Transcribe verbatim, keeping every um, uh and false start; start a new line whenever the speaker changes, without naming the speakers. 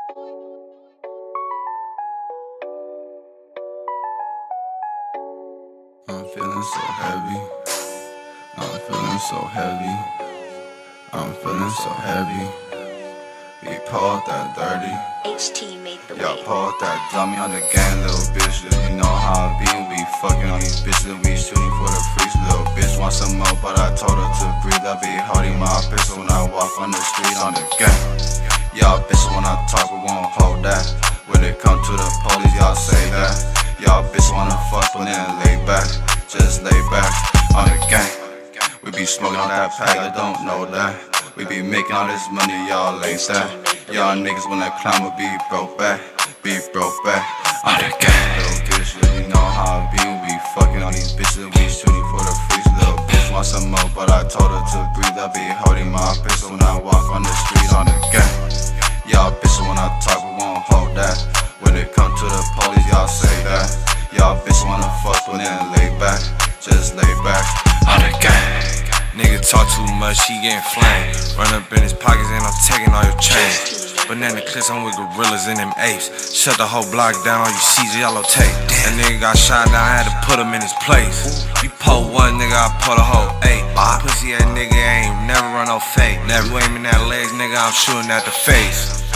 I'm feeling so heavy. I'm feeling so heavy. I'm feeling so heavy. We pulled that dirty.
H T made the
Y'all
way.
pulled that dummy on the gang, little bitch. You know how I be. We fucking on these bitches. We shooting for the freaks. Little bitch want some more, but I told her to breathe. I be holding my pistol when I walk on the street on the gang. Y'all bitches when I talk, we won't hold that. When it come to the police, y'all say that. Y'all bitches wanna fuck, but then lay back. Just lay back on the gang. We be smoking on that pack, I don't know that. We be making all this money, y'all ain't that. Y'all niggas wanna climb or be broke back. Be broke back on the gang. Little bitch, you know how I be. We fucking on these bitches, we shooting for the freaks. Little bitch want some more, but I told her to breathe. I be holding my pistol when I walk on the street on the gang. Y'all bitches when I talk, we won't hold that. When it come to the police, y'all say that. Y'all bitches wanna fuck, but then lay back. Just lay back on the gang.
Nigga talk too much, he getting flamed. Run up in his pockets and I'm taking all your chains. Banana clips, I'm with gorillas and them apes. Shut the whole block down, all you see is yellow tape. That nigga got shot down, I had to put him in his place. You pull one nigga, I pull the whole eight. Pussy ass nigga ain't never run no fake. Never. You aiming at legs, nigga, I'm shooting at the face.